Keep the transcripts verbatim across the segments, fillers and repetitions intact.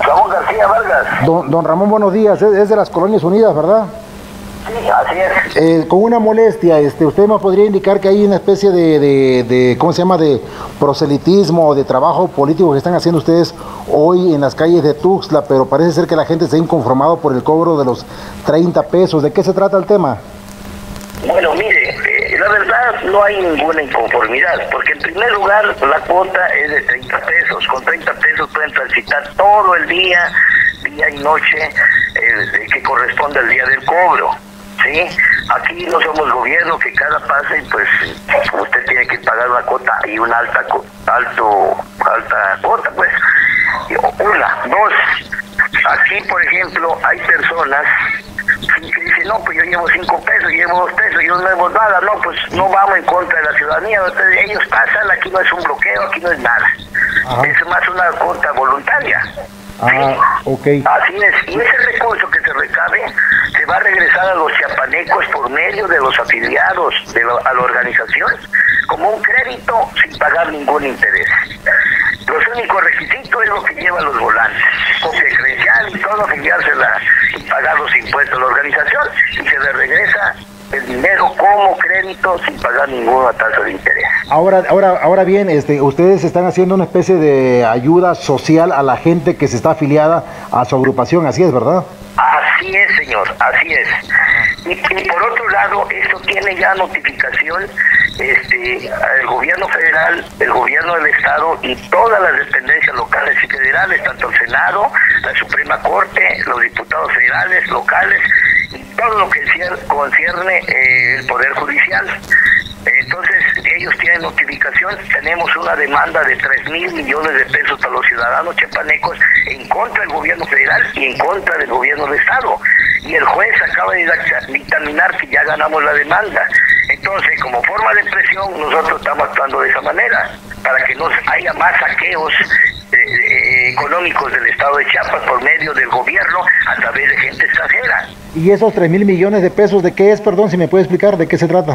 Ramón García Vargas. Don, don Ramón, buenos días. Es, es de las Colonias Unidas, ¿verdad? Sí, así es. Eh, con una molestia, este, ¿usted me podría indicar que hay una especie de, de, de, ¿cómo se llama?, de proselitismo o de trabajo político que están haciendo ustedes hoy en las calles de Tuxtla, pero parece ser que la gente se ha inconformado por el cobro de los treinta pesos. ¿De qué se trata el tema? Bueno, mire, eh, la verdad no hay ninguna inconformidad, porque en primer lugar la cuota es de treinta pesos. Con treinta pesos pueden transitar todo el día, día y noche, eh, que corresponde al día del cobro. ¿Sí? Aquí no somos gobierno que cada pase, pues usted tiene que pagar una cuota y una alta alto alta cuota, pues. Una, dos, aquí por ejemplo hay personas que dicen, no, pues yo llevo cinco pesos, llevo dos pesos, yo no llevo nada, no, pues no vamos en contra de la ciudadanía, entonces, ellos pasan, aquí no es un bloqueo, aquí no es nada. Ajá. Es más una cuota voluntaria. Ah, ok. Así es, y ese recurso que se recabe se va a regresar a los chiapanecos por medio de los afiliados de la, a la organización como un crédito sin pagar ningún interés. Los únicos requisitos es lo que llevan los volantes, copia credencial y todo, afiliársela y pagar los impuestos a la organización y se le regresa el dinero como crédito sin pagar ninguna tasa de interés. Ahora, ahora, ahora bien, este, ustedes están haciendo una especie de ayuda social a la gente que se está afiliada a su agrupación, así es, ¿verdad? Así es, señor, así es. Y, y por otro lado, esto tiene ya notificación, este, el gobierno federal, el gobierno del estado y todas las dependencias locales y federales, tanto el Senado, la Suprema Corte, los diputados federales, locales, y todo lo que concierne eh, el Poder Judicial. Entonces, ellos tienen notificación, tenemos una demanda de tres mil millones de pesos para los ciudadanos chiapanecos en contra del gobierno federal y en contra del gobierno del estado. Y el juez acaba de dictaminar que ya ganamos la demanda. Entonces, como forma de presión, nosotros estamos actuando de esa manera, para que no haya más saqueos eh, eh, económicos del estado de Chiapas por medio del gobierno a través de gente extranjera. ¿Y esos tres mil millones de pesos de qué es, perdón, si me puede explicar, de qué se trata?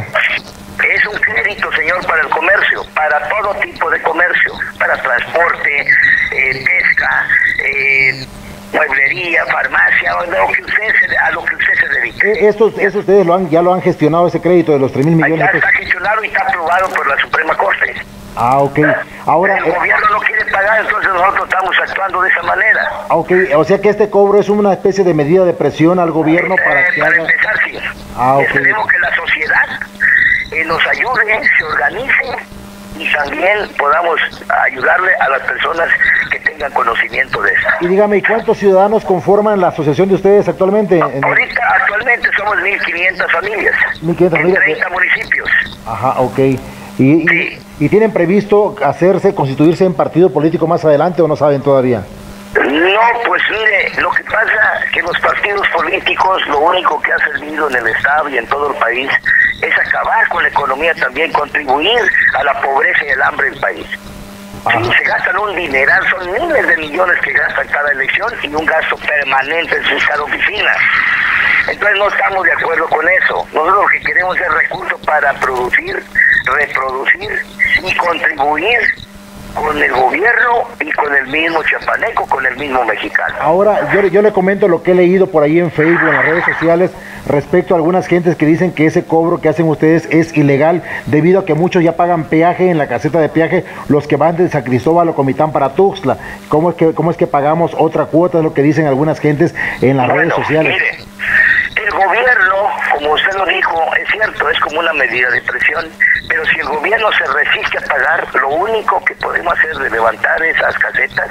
Es un crédito, señor, para el comercio, para todo tipo de comercio, para transporte, eh, pesca, eh, mueblería, farmacia, a lo que usted se, a lo que usted se dedique. Eh, estos, eso ustedes lo han, ya lo han gestionado, ese crédito de los tres mil millones de pesos. Ya está gestionado y está aprobado por la Suprema Corte. Ah, ok. Ahora, el eh, gobierno no quiere pagar, entonces nosotros estamos actuando de esa manera. Ok, o sea que este cobro es una especie de medida de presión al gobierno eh, para que para haga... empezar, sí. Ah, okay. Esperemos que la sociedad eh, nos ayude, se organice y también podamos ayudarle a las personas que tengan conocimiento de eso. Y dígame, ¿y cuántos ciudadanos conforman la asociación de ustedes actualmente? Ahorita, actualmente somos mil quinientas familias, mil quinientas en treinta municipios. Ajá, ok. ¿Y, sí. y, ¿Y tienen previsto hacerse, constituirse en partido político más adelante o no saben todavía? No, pues mire, lo que pasa es que los partidos políticos lo único que ha servido en el estado y en todo el país es acabar con la economía también, contribuir a la pobreza y el hambre del país. Sí, se gastan un dineral, son miles de millones que gastan cada elección y un gasto permanente en sus cada oficina. Entonces no estamos de acuerdo con eso. Nosotros lo que queremos es recursos para producir, reproducir y contribuir con el gobierno y con el mismo chiapaneco, con el mismo mexicano. Ahora, yo, yo le comento lo que he leído por ahí en Facebook, en las redes sociales, respecto a algunas gentes que dicen que ese cobro que hacen ustedes es ilegal, debido a que muchos ya pagan peaje en la caseta de peaje, los que van de San Cristóbal o Comitán para Tuxtla. ¿Cómo es que, cómo es que pagamos otra cuota? Es lo que dicen algunas gentes en las bueno, redes sociales. Mire, el gobierno, como usted lo dijo, es cierto, es como una medida de presión, pero si el gobierno se resiste a pagar, lo único que podemos hacer de levantar esas casetas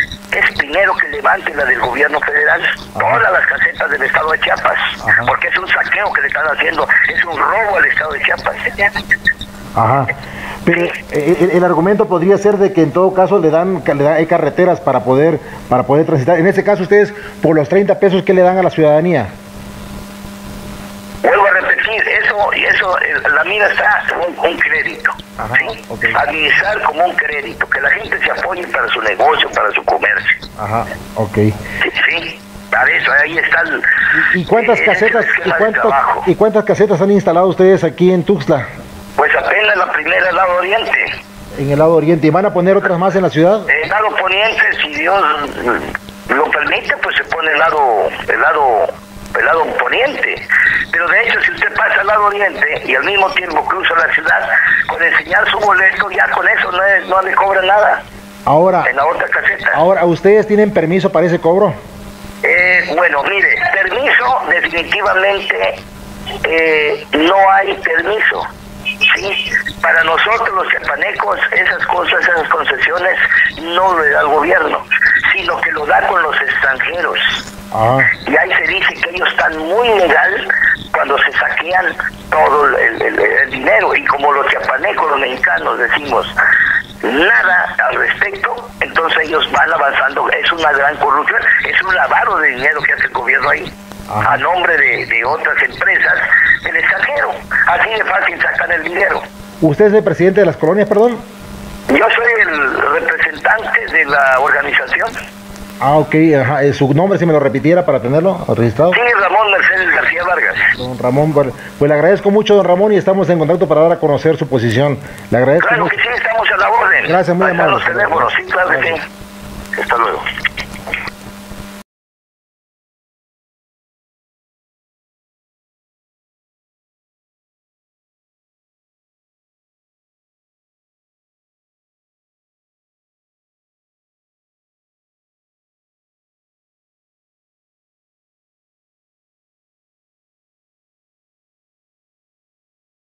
es primero que levanten la del gobierno federal, Ajá. todas las casetas del estado de Chiapas, Ajá. porque es un saqueo que le están haciendo, es un robo al estado de Chiapas. Ajá. Pero el, el argumento podría ser de que en todo caso le dan, le dan hay carreteras para poder para poder transitar. En ese caso ustedes, por los treinta pesos, ¿qué le dan a la ciudadanía? Vuelvo a repetir, eso, y eso, la mira está un, un crédito, Ajá, ¿sí? Okay. Administrar como un crédito, que la gente se apoye para su negocio, para su comercio. Ajá, ok. Sí, sí, para eso, ahí está el... ¿Y, y cuántas eh, casetas, y cuántas, y cuántas casetas han instalado ustedes aquí en Tuxtla? Pues apenas la primera del lado oriente. En el lado oriente, ¿y van a poner otras más en la ciudad? En el lado poniente, si Dios lo permite, pues se pone el lado, el lado, el lado poniente. Pero de hecho, si usted pasa al lado oriente y al mismo tiempo cruza la ciudad, con enseñar su boleto, ya con eso no, es, no le cobra nada. Ahora, en la otra caseta. Ahora, ¿ustedes tienen permiso para ese cobro? Eh, bueno, mire, permiso definitivamente eh, no hay permiso. Sí, para nosotros los chiapanecos esas cosas, esas concesiones no lo da el gobierno, sino que lo da con los extranjeros. Ah. Y ahí se dice que ellos están muy legal cuando se saquean todo el, el, el dinero, y como los chiapanecos, los mexicanos decimos nada al respecto, entonces ellos van avanzando. Es una gran corrupción, es un lavado de dinero que hace el gobierno ahí. Ajá. A nombre de, de otras empresas del extranjero. Así de fácil sacan el dinero. ¿Usted es el presidente de las colonias, perdón? Yo soy el representante de la organización. Ah, ok. Ajá. ¿Su nombre, si me lo repitiera para tenerlo registrado? Sí, Ramón Mercedes García Vargas. Don Ramón, pues le agradezco mucho, don Ramón, y estamos en contacto para dar a conocer su posición. Le agradezco Claro mucho. que sí, estamos a la orden. Gracias, muy amable. Los teléfonos, sí, claro que sí. Hasta luego.